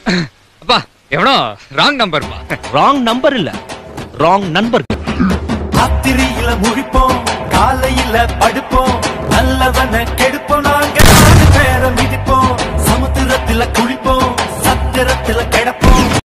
அப்பா எவனோ wrong number. Wrong number இல்ல, ராங் நண்பர். ராத்திரியில முழிப்போம், காலை